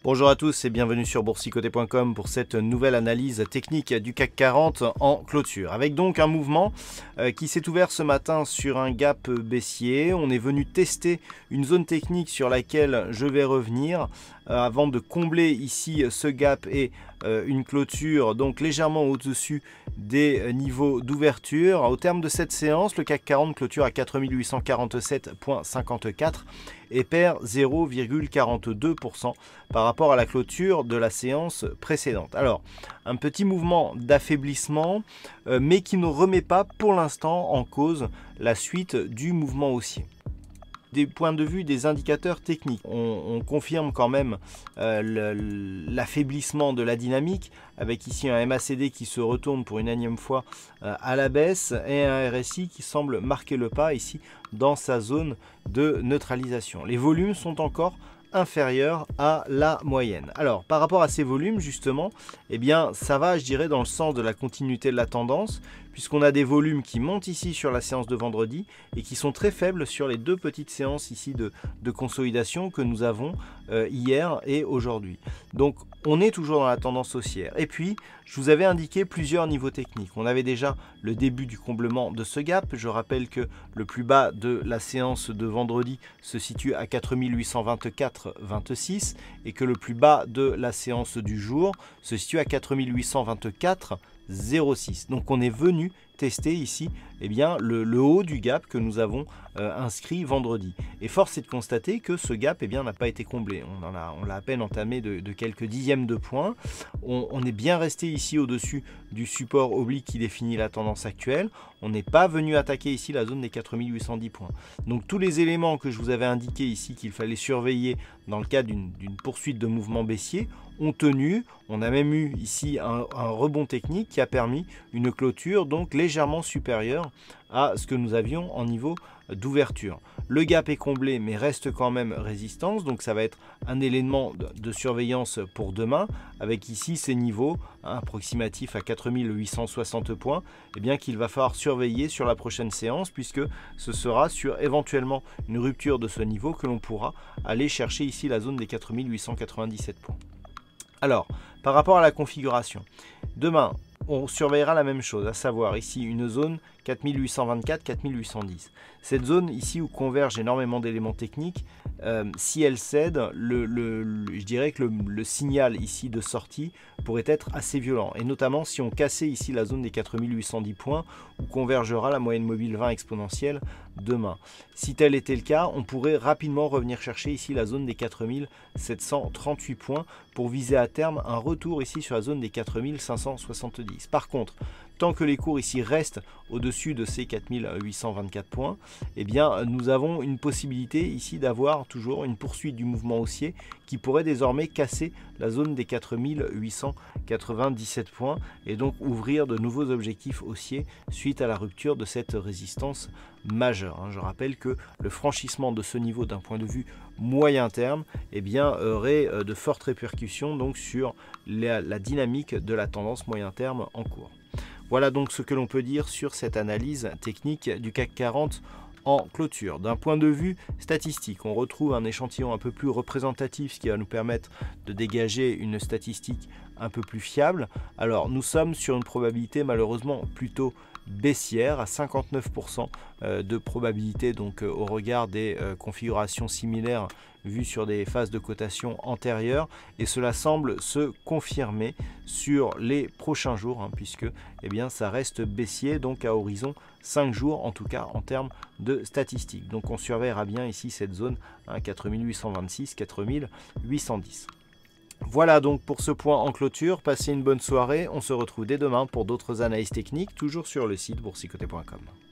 Bonjour à tous et bienvenue sur boursicoté.com pour cette nouvelle analyse technique du CAC 40 en clôture. Avec donc un mouvement qui s'est ouvert ce matin sur un gap baissier. On est venu tester une zone technique sur laquelle je vais revenir avant de combler ici ce gap et une clôture donc légèrement au-dessus des niveaux d'ouverture. Au terme de cette séance, le CAC 40 clôture à 4847,54 et perd 0,42% par rapport à la clôture de la séance précédente. Alors, un petit mouvement d'affaiblissement, mais qui ne remet pas pour l'instant en cause la suite du mouvement haussier. Des points de vue des indicateurs techniques, on confirme quand même l'affaiblissement de la dynamique avec ici un MACD qui se retourne pour une énième fois à la baisse et un RSI qui semble marquer le pas ici dans sa zone de neutralisation. Les volumes sont encore inférieur à la moyenne. Alors par rapport à ces volumes justement, eh bien ça va, je dirais, dans le sens de la continuité de la tendance, puisqu'on a des volumes qui montent ici sur la séance de vendredi et qui sont très faibles sur les deux petites séances ici de consolidation que nous avons hier et aujourd'hui. Donc on est toujours dans la tendance haussière. Et puis je vous avais indiqué plusieurs niveaux techniques. On avait déjà le début du comblement de ce gap. Je rappelle que le plus bas de la séance de vendredi se situe à 4824,26 et que le plus bas de la séance du jour se situe à 4824,06. Donc on est venu tester ici le haut du gap que nous avons inscrit vendredi. Et force est de constater que ce gap n'a pas été comblé. On l'a à peine entamé de quelques dixièmes de points. On est bien resté ici au-dessus du support oblique qui définit la tendance actuelle. On n'est pas venu attaquer ici la zone des 4810 points. Donc tous les éléments que je vous avais indiqués ici qu'il fallait surveiller dans le cadre d'une poursuite de mouvement baissier ont tenu. On a même eu ici un rebond technique qui a permis une clôture donc légèrement supérieure à ce que nous avions en niveau d'ouverture. Le gap est comblé mais reste quand même résistance, donc ça va être un élément de surveillance pour demain avec ici ces niveaux approximatifs à 4860 points qu'il va falloir surveiller sur la prochaine séance, puisque ce sera sur éventuellement une rupture de ce niveau que l'on pourra aller chercher ici la zone des 4897 points. Alors, par rapport à la configuration, demain, on surveillera la même chose, à savoir ici une zone 4824-4810. Cette zone ici où convergent énormément d'éléments techniques, si elle cède, je dirais que le signal ici de sortie pourrait être assez violent. Et notamment si on cassait ici la zone des 4810 points où convergera la moyenne mobile 20 exponentielle demain. Si tel était le cas, on pourrait rapidement revenir chercher ici la zone des 4738 points pour viser à terme un retour ici sur la zone des 4570. Par contre, tant que les cours ici restent au-dessus de ces 4824 points, nous avons une possibilité ici d'avoir toujours une poursuite du mouvement haussier qui pourrait désormais casser la zone des 4897 points et donc ouvrir de nouveaux objectifs haussiers suite à la rupture de cette résistance majeure. Je rappelle que le franchissement de ce niveau d'un point de vue moyen terme aurait de fortes répercussions donc sur la dynamique de la tendance moyen terme en cours. Voilà donc ce que l'on peut dire sur cette analyse technique du CAC 40 en clôture. D'un point de vue statistique, on retrouve un échantillon un peu plus représentatif, ce qui va nous permettre de dégager une statistique un peu plus fiable. Alors nous sommes sur une probabilité malheureusement plutôt baissière à 59% de probabilité donc au regard des configurations similaires vues sur des phases de cotation antérieures, et cela semble se confirmer sur les prochains jours puisque ça reste baissier donc à horizon 5 jours en tout cas en termes de statistiques. Donc on surveillera bien ici cette zone 4826 4810. Voilà donc pour ce point en clôture. Passez une bonne soirée. On se retrouve dès demain pour d'autres analyses techniques, toujours sur le site boursicoté.com.